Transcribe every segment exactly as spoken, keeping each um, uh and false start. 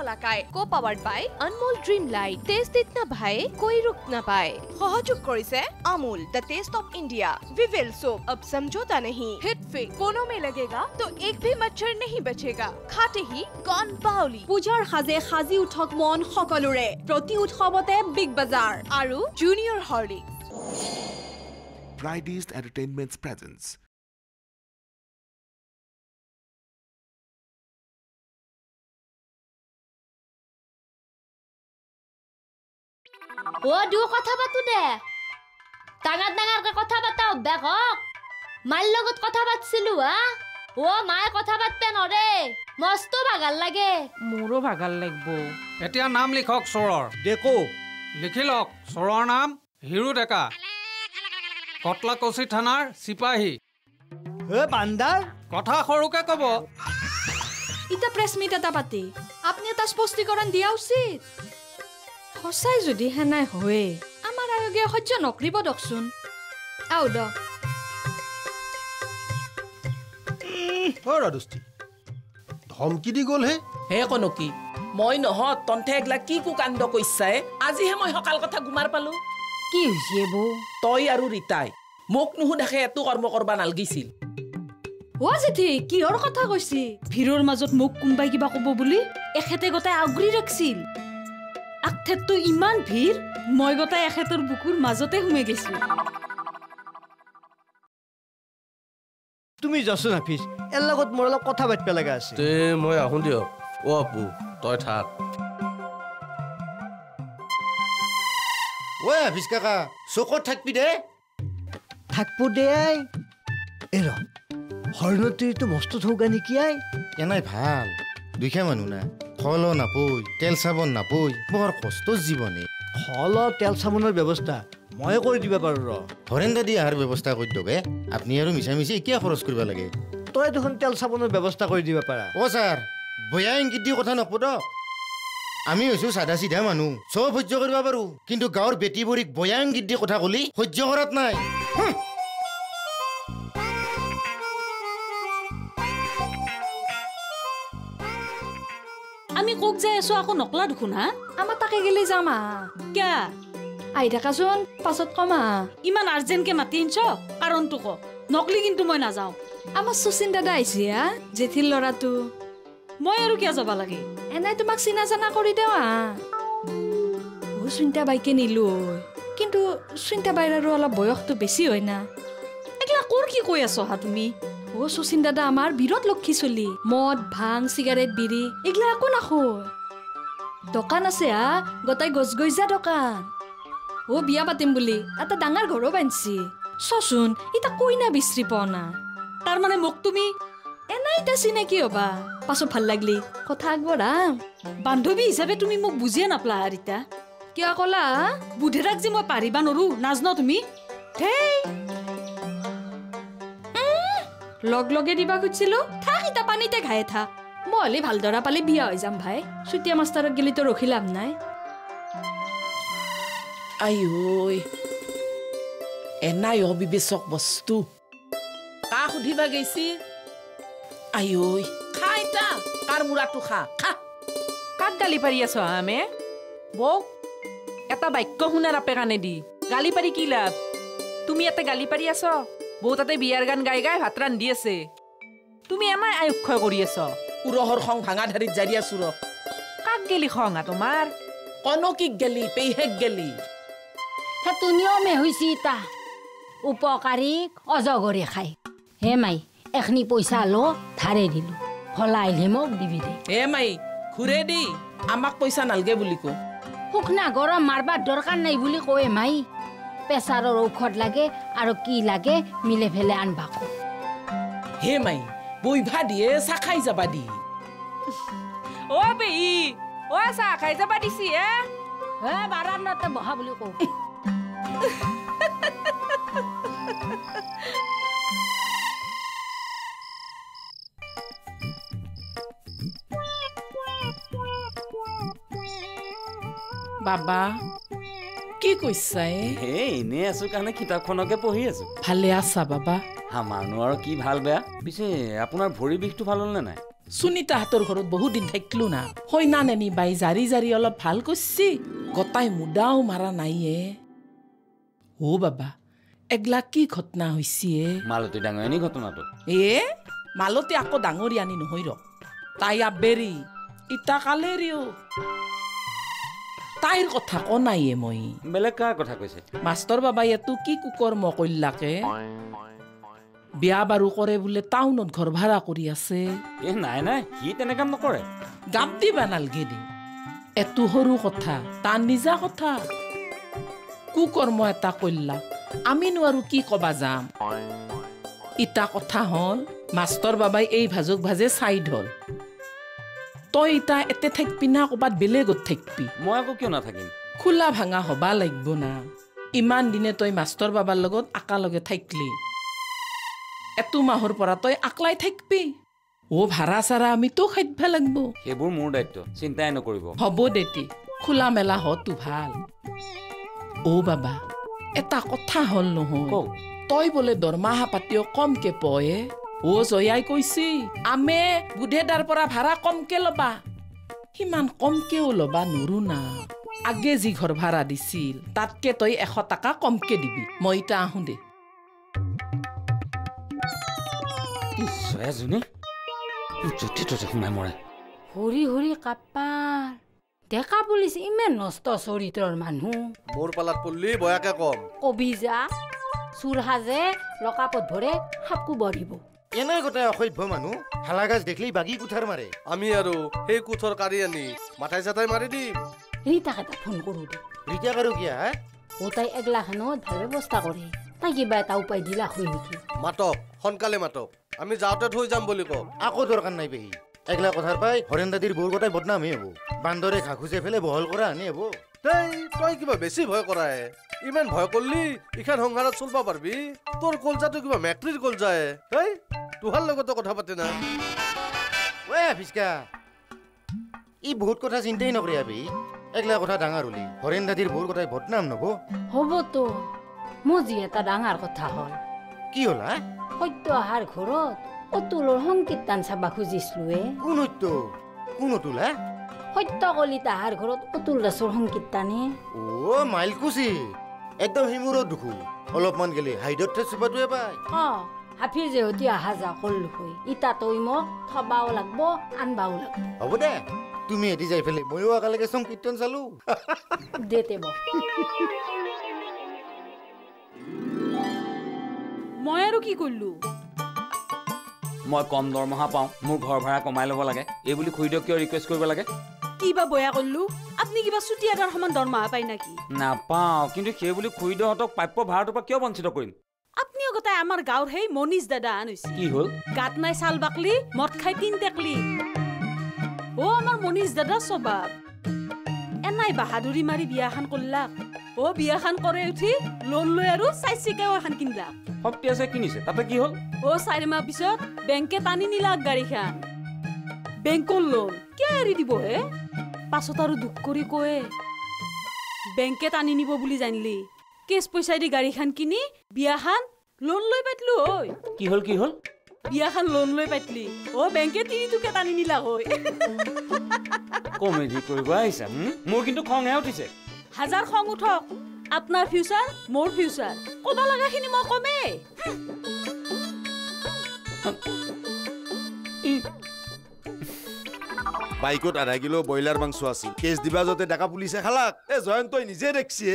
Borola Kai, co-powered by Anmol Dreamlight. Taste itna bhai, koi ruk na paye. Sahayog korise Amul, the taste of India. Revolve soap, ab samjhota nahi. Hit fix, कोनो में लगेगा तो एक भी मच्छर नहीं बचेगा. खाते ही gone bauli. পূজাৰ সাজে সাজি উঠক মন সকলোৰে. প্ৰতি উৎসৱতে বিগ বাজাৰ আৰু Junior Horlicks. Fridays Entertainment's presence. ও দু কথা পাতো দে টাঙাৰ টাঙাৰকে কথা পাতা অভ্যাস হওক মাৰ লগত কথা পাতিছিলো হা ও মায়ে কথা পাততে নৰে মস্ত ভাগাল লাগে মোৰো ভাগাল লাগব এতিয়া নাম লিখক চৰৰ দেখো লিখি লওক চৰৰ নাম হিৰু ডেকা কটলাকচি থানাৰ সিপাহী হে বান্দাৰ কথা সৰুকে কব ইটা প্ৰেছ মিট এটা পাতি আপুনি এটা স্পষ্টীকৰণ দিয়া উচিত সঁচাই যদি হেনাই হয় আমাৰ আয়োগে সহ্য নকৰিব দকচোন আও দ ৰাদুষ্টি ধমকি দি গ'ল হে হে কোনো কি মই নহয় তন্থে একলা কি কু কাণ্ড কৈছাই আজিহে মই সকাল কথা গুমাৰ পালো কি হৈছে বৌ তই আৰু ৰিতাই মোক নুহুদাখে এটো কৰ্ম কৰবা নালগিছিল ও জেঠি কিহৰ কথা কৈছি ভিৰৰ মাজত মোক কোনবাই কিবা ক'ব বুলি এখেতে গোটাই আগুৰি ৰাখছিল আখেতটো ইমান ভিৰ মই গোটাই এখেতৰ বুকুৰ মাজতে সোমাই গৈছিল তুমি যাচোন হাফিজ এৰ লগত মোৰ অলপ কথা পাতিব লগা আছে তে মই আহোঁ দিয়ক অ আপু তই থাক ঐ হাফিজ কাকা চকত থাকবি দে থাকব দে এৰ হৰ্ণটিটো মস্ত থৌগা নেকি আই এনাই ভাল দুখীয়া মানুহ না খলো নাপই তেল চাবোন নাপই বৰ কষ্ট জীৱনে খল তেল চাবোনৰ ব্যৱস্থা মই কৰি দিব পাৰো ৰ হৰেন্দা দি আহাৰ ব্যৱস্থা কৰি দগে আপুনি আৰু মিছা মিছি কিয় খৰচ কৰিব লাগে তই দেখোন তেল চাবোনৰ ব্যৱস্থা কৰি দিব পাৰা অ ছাৰ বয়া ইংগিত দি কথা নপদ আমি হৈছো সাদা চিধা মানুহ চব সহ্য কৰিব পাৰো কিন্তু গাঁৱৰ বেটীবোৰীক বয়া ইংগিত দি কথা কলি সহ্য কৰাত নাই আমি কোক যাই আছো আকৌ নকলা দেখোন হা আমাৰ তাকে গেলে যাম কিয়া আহি থাকাচোন পাছত কমা ইমান আৰ্জেণ্টকে মাতি আনছ কাৰণটো ক নকলি কিন্তু মই নাযাওঁ আমাৰ সুচিন দাদা আহিছে হা জেঠিৰ ল'ৰাটো মই আৰু কিয় যাব লাগে এনাই তোমাক চিনা জানা কৰি দেৱা ও সুনিতা বাইকে নিলো কিন্তু সুনিতা বাইৰ আৰু অলপ বয়সটো বেছি হয় না একলা কোৰ কি কৈ আছ হা তুমি ও সুচিন দাদা আমাৰ বিৰত লক্ষী চলি মদ ভাং চিগাৰেট বিৰি এগলা একো নাখোয় দোকান আছে হা গোটাই গছ গইজা দোকান ও বিয়া পাতিম বুলি এটা ডাঙৰ ঘৰো বান্ধছি চচোন ইটা কইনা বিচৰি পোৱা নাই তাৰ মানে মোক তুমি এনাই এটা চিনাকি হবা পাছত ভাল লাগলি কথা আগবঢ়াম বান্ধৱী হিচাপে তুমি মোক বুজিয়ে নাপলা আৰিতা কিয় কলা বুধেৰাক যে মই পাৰিবা নৰো নাজনো তুমি ধেই লগ লগে দিবা খুজিছিলো থাক ইটা পানীতে ঘায়ে থাক মই হলে ভাল দৰা পালে বিয়া হৈ যাম ভাই চুতীয়া মাষ্টাৰক গেলি তো ৰখি লাভ নাই আইঐ এনাই অবিবেচক বস্তু কা সুধিবা গৈছি আইঐ খাই তা কাৰ মুৰাটো খা খা কাক গালি পাৰি আছ আমে বৌ এটা বাক্য শুনা নাপে কাণে দি গালি পাৰি কি লাভ তুমি ইয়াতে গালি পাৰি আছ বৌ তাতে বিয়াৰ গান গাই গাই ভাত ৰান্ধি আছে তুমি এনাই আয়ুক্ষয় কৰি আছ উৰহৰ খং ভাঙা ধাৰিত জাৰি আছো ৰ কাক গেলি খঙা তোমাৰ কনকিক গেলি পেইহেক গেলি হেতু নিয়মে হৈছি তা উপকাৰীক অজগৰে খাই হে মাই এখনি পইচা ল ধাৰে দিলো ফলাইলে মোক দিবি দে হে মাই ঘুৰে দি আমাক পইচা নালগে বুলি কো শুকনা গৰম মাৰবার দৰকাৰ নাই বুলি কয় মাই প্ৰেছাৰৰ ঔষধ লাগে আৰু কি লাগে মিলে ফেলে আনবা কো হে মাই বইভা দিয়ে চাহ খাই যাবা দি অ বেই অ চাহ খাই যাবা দিছি হে হে বাৰান্দাতে বহা বুলি কও বাবা কি কৈছাই হে এনে আছো কাৰণে কিতাপখনকে পঢ়ি আছো ভালে আছা বাবা আমাৰনো আৰু কি ভাল বেয়া পিছে আপোনাৰ ভৰি বিষটো ভাল হ'ল নে নাই সুনিতা হাতৰ ঘৰত বহুত দিন থাকিলো না হয়না নেনি বাই জাৰি জাৰি অলপ ভাল কৰিছি গতাই মুদাও মাৰা নাইয়ে ও বাবা এগলা কি ঘটনা হৈছে মালতী ডাঙৰীয়ানী ঘটনাটো এ মালতী আকৌ ডাঙৰী আনি নহয় ৰ তাই আবেৰি ইটা কালেৰিও তাইৰ কথা ক নাইয়ে মই বেলেগ কাৰ কথা কৈছে মাষ্টৰ বাবাই এতো কি কুকৰ্ম কৰিলাকে বিয়া বাৰু কৰে বোলে টাউনত ঘৰ ভাড়া কৰি আছে এ নাই নাই সি তেনে কাম নকৰে গাপ দিবা নালগে দি এতো সৰু কথা তাৰ নিজা কথা কুকৰ্ম এটা কৰিলা আমি নোৱাৰো কি কবা যাম ইটা কথা হল মাষ্টৰ বাবাই এই ভাজক ভাজে চাই ধল তই ইটা এতে থাকবি না ক'বাত বেলেগত থাকবি মই আকৌ কিয় নাথাকিম খোলা ভাঙা হবা লাগিব না ইমান দিনে তই মাষ্টৰ বাবাৰ লগত একেলগে থাকলি এটো মাহৰ পৰা তই আকলাই থাকবি ও ভাড়া চাৰা আমি তো খাদ্য লাগব সেইবোৰ মোৰ দায়িত্ব চিন্তাই নকৰিব হ'ব দেতি খোলা মেলা হতো ভাল ও বাবা এটা কথা হল নহয় তই বোলে দৰমাহা পাতিও কমকে পয়ে ও জয়াই কৈছি আমে বুধেদাৰ পৰা ভাড়া কমকে লবা সিমান কমকেও লবা নৰো না আগে যি ঘৰ ভাড়া দিছিল তাতকে তই এশ টকা কমকে দিবি মই ইটা আহো দে হৰি হৰি কাপাৰ দেখা পুলিচ ইমান নষ্ট চৰিত্ৰৰ মানুহ মোৰ পালাত পল্লি বয়াকে কম কবি যা চুৰ সাজে লকাপত ভৰে সাপকো বঢ়িব এনে গোটেই অসভ্য মানুহ হালাগাজ দেখলি বাগি কুঠাৰ মাৰে আমি আৰু সেই কুঠৰ কাঢ়ি আনি মাথাই চাথাই মাৰি দিম ৰীতাক এটা ফোন কৰো দে ৰীতাক আৰু কিয়া হা ও তাই এগলাখানত ভাল ব্যৱস্থা কৰে তাই কিবা এটা উপায় দিলা হয় নেকি মাতক সোনকালে মাতক আমি যাওঁতে থৈ যাম বুলি কওক আকৌ দৰকাৰ নাই পেহী এগলা কথাৰ পাই হৰেণ দাদিৰ বৌৰ গোটাই বদনামেই হ'ব বান্দৰে ঘা খুজে ফেলে বহল কৰা আনি হ'ব তই তই কিবা বেছি ভয় কৰায় ইমান ভয় কৰলি ইখান সংসাৰত চলবা পাৰবি তোৰ কলজাটো কিবা মেক্ৰিৰ কলজায় তই তোহাৰ লগতো কথা পাতে না ঐ ফিচকা ই বহুত কথা চিন্তাই নকৰে আবি এগলা কথা ডাঙৰ হলি হৰেণ দাদিৰ বৌৰ গোটাই বদনাম নব হ'বতো মোৰ যি এটা ডাঙৰ কথা হ'ল কি হলা সত্য আহাৰ ঘৰত অতুলৰ সংকীৰ্তন চাবা খুজিছিলোৱে কোন সত্য কোন অতুল হা সত্য কলি তাহাৰ ঘৰত অতুল দাসৰ সংকীৰ্তনে অ মাইলকুচি একদম হিমুৰত দুখু অলপমান গেলি হাইডত চুপাটোৱে পাই অ হাফিৰ যেহতি অহা যা কৰলো হৈ ইটা তই মোক থবাও লাগব আনবাও লাগব হ'ব দে তুমি এটি যাই ফেলে ময়ো একেলগে সংকীৰ্তন চালো দেতে ব মই আৰু কি কৰিলো মই কম দৰমহা পাওঁ মোৰ ঘৰ ভাড়া কমাই ল'ব লাগে এই বুলি খুৰীদক কিয় ৰিকুৱেষ্ট কৰিব লাগে কিবা বয়া কৰিলো আপুনি কিবা চুটিয়াগাৰ সমান দৰমহা পায় নাকি নাপাওঁ কিন্তু সেই বুলি খুৰীদহঁতক প্ৰাপ্য ভাড়াটোৰ পৰা কিয় বঞ্চিত কৰিম আপনিও গোটাই আমাৰ গাঁৱৰ সেই মনীষ দাদা আনৈছে কি হ'ল গাত নাই চাল বাকলি মদ খাই তিন টেকলি অ আমাৰ মনীষ দাদা স্বভাৱ এনাই বাহাদুৰি মাৰি বিয়াখান কৰলাক অ বিয়াখান কৰে উঠি লোন লৈ আৰু চাইচিকাও এখন কিনলাক সপ্তি আছে কিনিছে তাতে কি হ'ল অ চাৰি মাহ পিছত বেংকে টানি নিলাক গাড়ীখান বেংকৰ লোন কিয় এৰি দিব হে পাছত আৰু দুখ কৰি কয়ে বেংকে টানি নিব বুলি জানিলি কেছ পইচা দি গাড়ীখান কিনি বিয়াখান লোন লৈ পাতলো হয় কি হ'ল কি হ'ল বিয়াখান লোন লৈ পাতলি অ বেংকে তিনি টুকে টানি নিলাক হয় কমেডি কৰিব আহিছা মোৰ কিন্তু খংহে উঠিছে হাজাৰ খং উঠক আপোনাৰ ফিউচাৰ মোৰ ফিউচাৰ ক'ব লগাখিনি মই কমেই বাইকত আধা কিলো ব্ৰইলাৰ মাংস আছিল কেছ দিবা যতে ডাকা পুলিচে খালাক এ জয়ন্তই নিজে দেখছি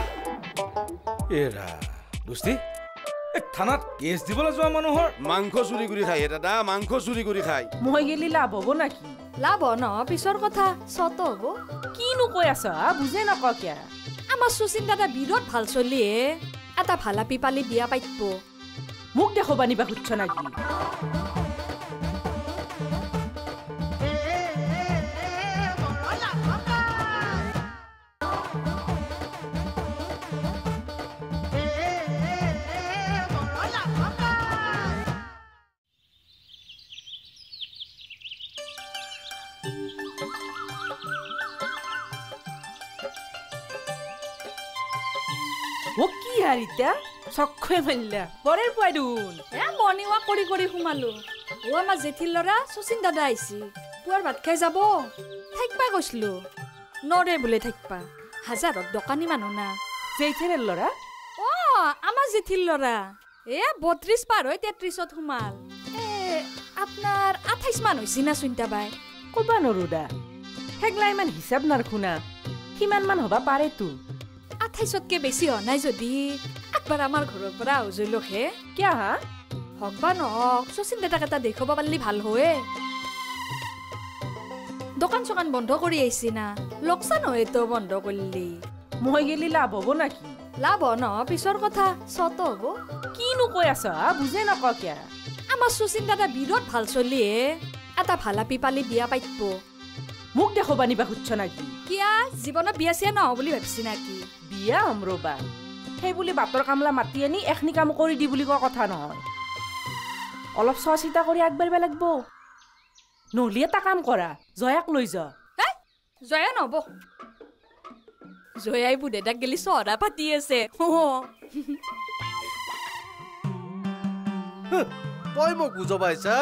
এৰা দোস্তি থানাত কেছ দিবলৈ যোৱা মানুহৰ মাংস চুৰি কৰি খায় দাদা মাংস চুৰি কৰি খায় মই গেলি লাভ হ'ব নাকি লাভ ন পিছৰ কথা চত হ'ব কিনো কৈ আছ বুজে নাপাওঁ কিয়া আমাৰ সুচিন দাদা বিৰত ভাল চলি হে এটা ভালা পিপালি বিয়া পাইব মোক দেখবা নিবা খুচ্ছ নাকি ও কি হাৰিতা চক্ষে মাৰিলা বৰেৰ পুৱাই দেখোন এ মৰ্ণিং ৱাক কৰি কৰি সোমালো ও আমাৰ জেঠিৰ ল'ৰা শচীন দাদা আহিছে পুৱাৰ ভাত খাই যাব থাকবা কৈছিলো নৰে বোলে থাকবা হাজাৰত দোকানী মানুহ না জেঠিৰ ল'ৰা অ আমাৰ জেঠিৰ ল'ৰা এ বত্ৰিশ পাৰ হৈ তেত্ৰিশত সোমাল এ আপোনাৰ আঠাইশ মান হৈছে না চিন্তা বাই ক'বা নৰো দা হেগলা ইমান হিচাপ নাৰখুনা সিমান মান হবা পাৰেতো আঠাইশতকে বেছি হোৱা নাই যদি একবাৰ আমাৰ ঘৰৰ পৰা আউজৈলক হে কিয়া হা হক বা নহক শচীন দাদাক এটা দেখুৱাব পাৰিলে ভাল হয় দোকান চোকান বন্ধ কৰি আহিছি না লোকচান হয়তো বন্ধ কৰিলি মই গেলি লাভ হ'ব নাকি লাভ ন পিছৰ কথা চত হ'ব কিনো কৈ আছ বুজে নক কিয়া আমাৰ শচীন দাদা বিৰাট ভাল চলি হে এটা ভালাপি পালি বিয়া পাইব মোক দেখুৱাবা নিবা খুজছ নাকি কিয়া জীৱনত বিয়া চিয়া নহ বুলি ভাবছি নাকি বিয়া হম ৰবা সেই বুলি বাটৰ কামলা মাতি আনি এখনি কাম কৰি দি বুলি কোৱা কথা নহয় অলপ চোৱা চিতা কৰি আগবাঢ়িব লাগিব নহ'লে এটা কাম কৰা জয়াক লৈ যা জয়া নহব জয়াই বুঢ়েতাক গেলি চহৰা পাতি আছে তই মোক বুজাব আহিছা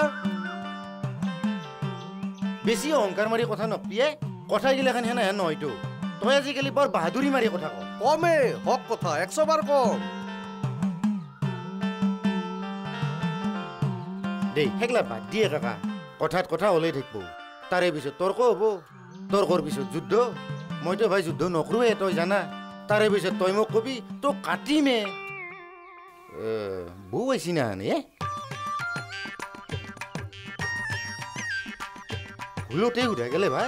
বেছি অহংকাৰ মাৰি কথা নকপিয়ে কথা গিলা খান হেনা হেন নহয়তো তই আজিকালি বৰ বাহাদুৰি মাৰি কথা ক কমে হক কথা একশ বাৰ কম দেই সেইগলা বাদ দিয়ে কাকা কথাত কথা ওলাই থাকিব তাৰে পিছত তৰ্ক হ'ব তৰ্কৰ পিছত যুদ্ধ মইতো ভাই যুদ্ধ নকৰোৱে তই জানা তাৰে পিছত তই মোক কবি তোক কাটিমে বৌ আহিছি না নে ভুলতে সুধা গেলে ভাই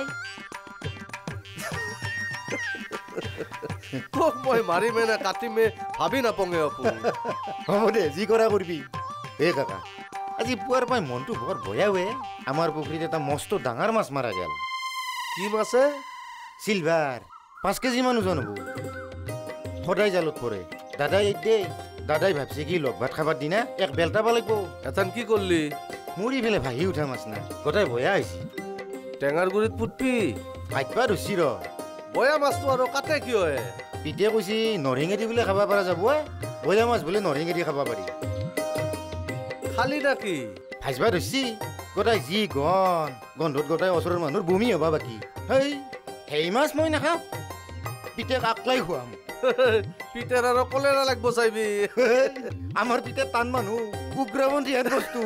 তোক মই মাৰিমে নে কাটিমে ভাবি নাপঙে অপু হ'ব দে যি কৰা কৰিবি এ কাকা আজি পুৱাৰ পাই মনটো বৰ ভয়া হে আমাৰ পুখুৰীত এটা মস্ত ডাঙৰ মাছ মাৰা গেল কি মাছে চিলভাৰ পাঁচ কেজি মান ওজন হ'ব সদায় জালত পৰে দাদাই এতিয়া দাদাই ভাবছে কি লগ ভাত খাবার দিনা এক বেলটাব লাগিব এথান কি করলি মুড়ি ফেলে ভাহি উঠা মাছ না গোটাই ভয়া আইছি টেঙার গুড়িত পুটপি ভাজবা ধরছি র বয়া মাছটো আৰু কাটে কি হয় পিতে কৈছি নৰিঙেদি বোলে খাব পৰা যাব বয়া মাছ বোলে নৰিঙেদি খাব পাৰি খালি নাকি ভাজবা ধরছি গোটাই যি গন গন্ধত গোটাই ওচৰৰ মানুহৰ বমি হবা বাকী হেই সেই মাছ মই নাখাওঁ পিতে কাকলাই খুৱাম পিতেৰ আৰু কলেৰা লাগব চাইবি আমাৰ পিতে টান মানুহ উগ্ৰপন্থী হেন বস্তু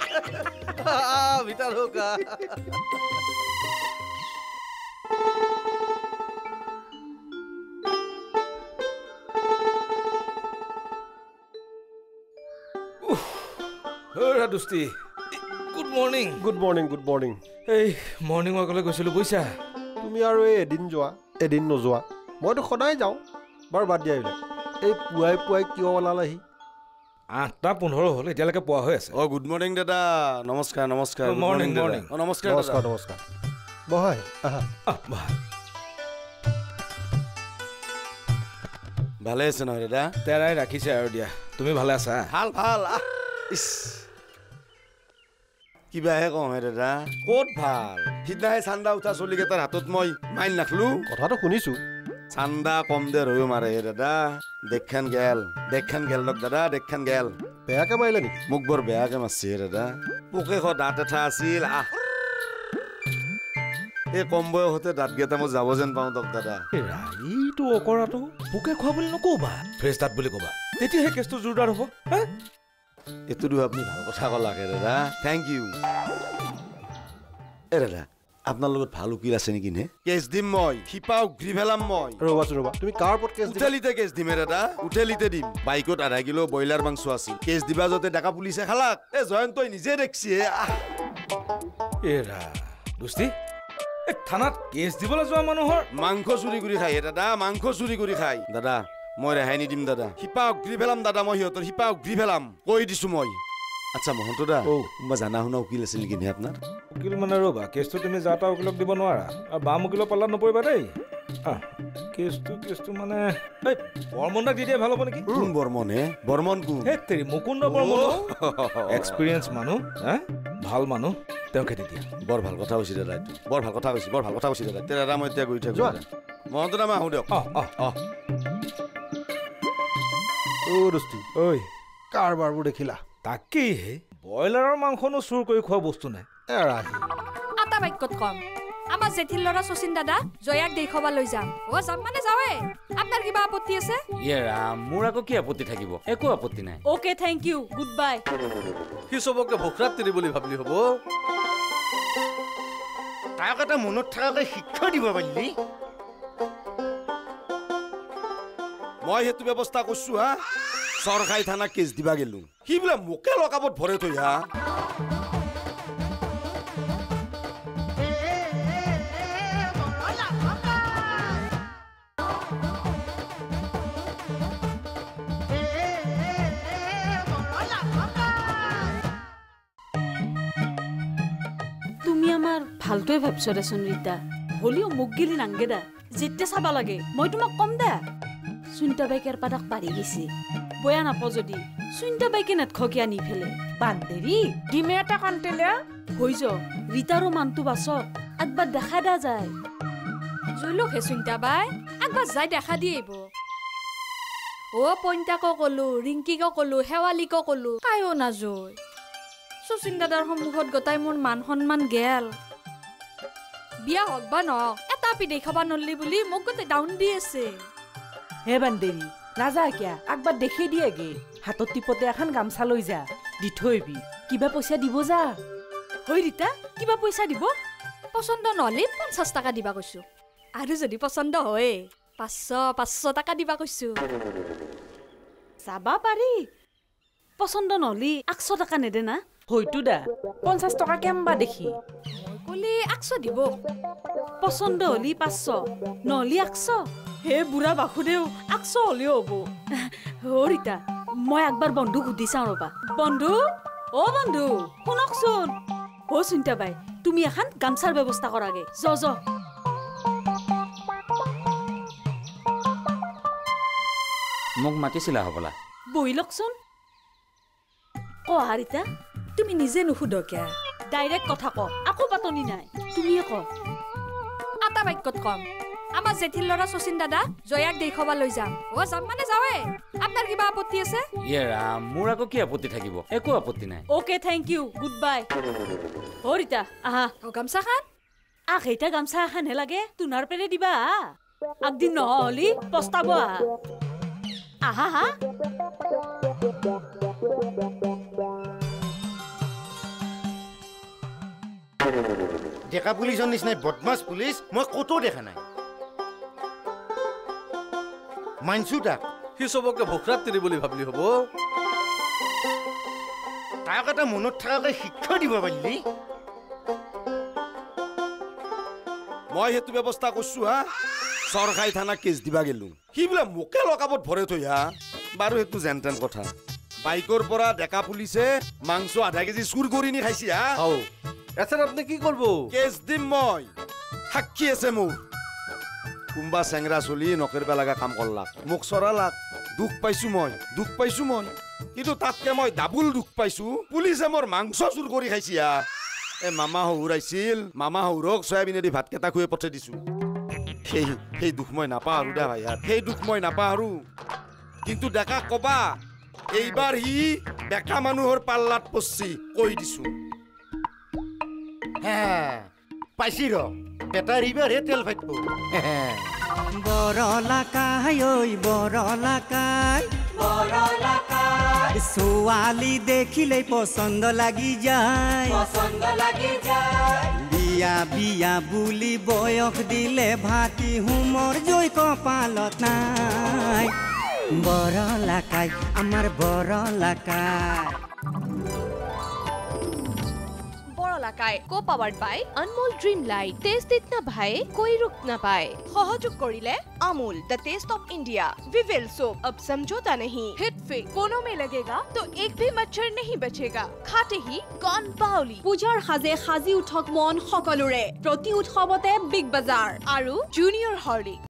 ভিতৰ হোকা দুষ্টি good morning good morning good morning এই মৰ্ণিং ৱাকলৈ গৈছিলোঁ বুজিছা তুমি আৰু এই এদিন যোৱা এদিন নোযোৱা মইতো সদায় যাওঁ বাৰু বাদ দিয়া এইবিলাক এই পুৱাই পুৱাই কিয় ওলালেহি আঠটা পোন্ধৰ হ'ল এতিয়ালৈকে পোৱা হৈ আছে অ গুড মৰ্ণিং দাদা নমস্কাৰ নমস্কাৰ মৰ্ণিং মৰ্ণিং অ নমস্কাৰ নমস্কাৰ নমস্কাৰ বহাই আহা ভালে আছে নহয় দাদা তেৰাই ৰাখিছে আৰু দিয়া তুমি ভালে আছা ভাল ভাল ইছ কিবাহে কওঁ হে দাদা ক'ত ভাল সিদিনাহে চান্দা উঠা চলিকেইটাৰ হাতত মই মাইন নাখলো কথাটো শুনিছো চান্দা কম দে ৰৈ মাৰে হে দাদা দেখখান গেল দেখখান গেল লগ দাদা দেখখান গেল বেয়াকে মাৰিলে নেকি মোক বৰ বেয়াকে মাৰছি হে দাদা পোকে খ দাঁত এঠা আছিল আহ এই কম বয়সতে দাঁতকেইটা মই যাব যেন পাওঁ দক দাদা এইটো অকৰাটো পোকে খোৱা বুলি নকবা ফ্ৰেছ দাঁত বুলি কবা তেতিয়াহে কেছটো জোৰদাৰ হ'ব এইটোতো আপুনি ভাল কথা ক'লাকে দাদা থেংক ইউ এ দাদা আপোনাৰ লগত ভাল উকিল আছে নেকি নে কেছ দিম মই শিপা উঘ্ৰি পেলাম মই ৰ'বাচোন ৰ'বা তুমি কাৰ ওপৰত কেছ দিবা উঠেলিতে কেছ দিম দাদা উঠেলিতে দিম বাইকত আধা কিলো ব্ৰইলাৰ মাংস আছিল কেছ দিবা যতে ডেকা পুলিচে খালাক এ জয়ন্তই নিজে দেখছি এৰা দুষ্টি এই থানাত কেছ দিবলৈ যোৱা মানুহৰ মাংস চুৰি কৰি খাই দাদা মাংস চুৰি কৰি খাই দাদা মই ৰেহাই নিদিম দাদা শিপা উঘ্ৰি পেলাম দাদা মই সিহঁতৰ শিপা উঘ্ৰি পেলাম কৈ দিছো মই আচ্ছা মহন্ত দা কোনোবা জানা শুনা উকিল আছিল নেকি আপোনাৰ উকিল মানে ৰ'বা কেছটো তুমি যা তা উকিলক দিব নোৱাৰা আৰু বাম উকিলৰ পাল্লাত নপৰিবা দেই কেছটো কেছটো মানে এই বৰ্মনদাক দি দিয়া ভাল হ'ব নেকি কোন বৰ্মন হে বৰ্মন কোন হে তেৰি মুকুন্দ বৰ্মন এক্সপিৰিয়েঞ্চ মানুহ হা ভাল মানুহ তেওঁকে দি দিয়া বৰ ভাল কথা কৈছে দাদা এইটো বৰ ভাল কথা কৈছে বৰ ভাল কথা কৈছে দাদা তে দাদা মই এতিয়া গৈ থাকোঁ মহন্ত দা মই আহোঁ দিয়ক অঁ অঁ অঁ অ' দোস্তি ঐ কাৰবাৰবোৰ দেখিলা তাকেই হে ব্ৰইলাৰৰ মাংসনো চুৰ কৰি খোৱা বস্তু নাই আটা বাক্যত কম আমাৰ জেঠিৰ ল'ৰা শচীন দাদা জয়াক দেখুৱাব লৈ যাম অ যাম মানে যাওৱে আপোনাৰ কিবা আপত্তি আছে ইয়ে ৰাম মোৰ আকৌ কি আপত্তি থাকিব একো আপত্তি নাই okay thank you good bye সি চবকে ভোকৰাত তিৰি বুলি ভাবলি হ'ব তাক এটা মনত থকাকৈ শিক্ষা দিব পাৰিলি মই সেইটো ব্যৱস্থা কৰিছো হা চৰকাৰী থানা কেছ দিবা গেলো সি বোলে মোকে লকাবত ভৰে থৈ হা তুমি আমাৰ ভালটোৱে ভাবছ দেচোন ৰীতা হলিও মোক গিলি নাংগে দা যেতিয়া চাবা লাগে মই তোমাক কম দা সুনিতা বাইকের পাদাক পারি গেছি বয়া নাপ যদি সুনিতা বাইকে নেটখকি আনি ফেলে বান্দেরি ডিমে এটা কান্তেলে হই য রিতারও মানতু বাস একবার দেখা দা যায় জইলো হে সুনিতা বাই একবার যাই দেখা দিয়েব ও পইন্টাকো কলো রিঙ্কিকো কলো হেওয়ালিকো কলো কায়ও না জয় সুচিন দাদার সম্মুখত গতাই মোর মান সম্মান গেল বিয়া হক বা নক এটা পি দেখাবা নলি বুলি মোক গতে ডাউন দি আছে হে বান্দেৰি নাযা কিয়া একবাৰ দেখি দিয়েগে হাতত টিপতে এখন গামছা লৈ যা দি থৈবি কিবা পইচা দিব যা হৈ ৰীতা কিবা পইচা দিব পছন্দ নহলে পঞ্চাছ টকা দিবা কৈছো আৰু যদি পছন্দ হয় পাঁচশ পাঁচশ টকা দিবা কৈছো যাবা পাৰি পছন্দ নহলি একশ টকা নেদে না হয়তো দা পঞ্চাছ টকা কেম্বা দেখি কলি একশ দিব পছন্দ হলি পাঁচশ নহলি একশ হে বুঢ়া বাসুদেও একশ হলেও হব অ ৰীতা মই একবাৰ বন্ধু সুধি চাওঁ ৰবা বন্ধু অ বন্ধু শুনকচোন অ সুনিতা বাই তুমি এখন গামছাৰ ব্যৱস্থা কৰাগে য য মোক মাতিছিলা হবলা বহি লকচোন কহা ৰীতা তুমি নিজে নুসুধ কিয়া ডাইৰেক্ট কথা ক আকৌ পাতনি নাই তুমিয়ে ক আটা বাক্যত কম আমাৰ জেঠিৰ ল'ৰা শচীন দাদা জয়াক দেখুৱাব লৈ যাম অ যাম মানে যাওৱে আপোনাৰ কিবা আপত্তি আছে ইয়ে ৰাম মোৰ আকৌ কি আপত্তি থাকিব একো আপত্তি নাই okay thank you good bye অ ৰীতা আহা অ গামছা খান আহ এইটা গামছা খান হে লাগে তুনাৰ পেৰে দিবা একদিন নহলি পস্তাব আহা আহা ডেকা পুলিচৰ নিচিনাই বদমাছ পুলিচ মই ক'তো দেখা নাই মানছো তাক সি চবকে ভোকৰাত তিৰি বুলি ভাবলি হ'ব তাক এটা মনত থকাকৈ শিক্ষা দিব পাৰিলি মই সেইটো ব্যৱস্থা কৰিছো হা চৰকাৰী থানা কেছ দিবা গেলো সি বোলে মোকে লকাবত ভৰে থৈ হা বাৰু সেইটো যেনতেন কথা বাইকৰ পৰা ডেকা পুলিচে মাংস আধা কেজি চুৰ কৰি নি খাইছি হা এথেন আপুনি কি কৰিব কেছ দিম মই সাক্ষী আছে মোৰ কোনবা চেংৰা চলি নকৰিবা লগা কাম কৰলাক মোক চৰালাক দুখ পাইছো মই দুখ পাইছো মই কিন্তু তাতকে মই ডাবুল দুখ পাইছো পুলিচে মোৰ মাংস চুৰ কৰি খাইছি হা এ মামা শহুৰ আহিছিল মামা শহুৰক চয়াবিনেদি ভাতকেইটা খুৱাই পঠাই দিছো সেই সেই দুখ মই নাপাহৰো দা ভাই সেই দুখ মই নাপাহৰো কিন্তু ডেকা কবা এইবাৰ সি ডেকা মানুহৰ পাল্লাত পচছি কৈ দিছো পাইছি ৰ বেটাৰ ইবাৰহে তেল ফাটিব বৰলা কাই ঐ বৰলা কাই বৰলা কাই ছোৱালী দেখিলেই পচন্দ লাগি যায় পচন্দ লাগি যায় বিয়া বিয়া বুলি বয়স দিলে ভাতি হুমৰ জয় কপালত নাই বৰলা কাই আমাৰ বৰলা কাই Borola Kai, co-powered by Anmol Dream Light. Taste itna bhai, koi ruk na paye. Sahayog korile Amul, the taste of India. Revolves soap, ab samjhota nahi. Hit fix, कोनो में लगेगा तो एक भी मच्छर नहीं बचेगा. खाते ही गन बाउली. পূজাৰ সাজে সাজি উঠক মন সকলোৰে প্ৰতি উৎসৱতে বিগ বাজাৰ আৰু Junior Horlicks.